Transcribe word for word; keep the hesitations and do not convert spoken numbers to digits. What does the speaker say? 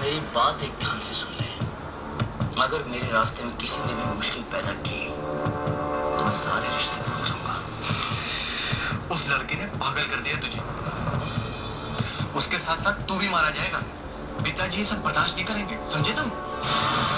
मेरी बात एक ध्यान से सुन ले। अगर मेरे रास्ते में किसी ने भी मुश्किल पैदा की तो मैं सारे रिश्ते भूल जाऊंगा। उस लड़के ने पागल कर दिया तुझे। उसके साथ साथ तू भी मारा जाएगा। पिताजी ये सब बर्दाश्त नहीं करेंगे, समझे तुम?